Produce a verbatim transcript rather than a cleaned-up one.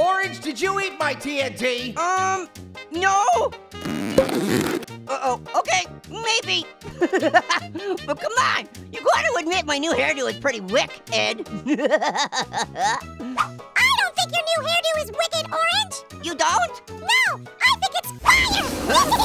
Orange, did you eat my T N T? Um, no. Uh-oh, okay, maybe. But come on, you gotta admit my new hairdo is pretty wick, Ed. I don't think your new hairdo is wicked, Orange. You don't? No, I think it's fire!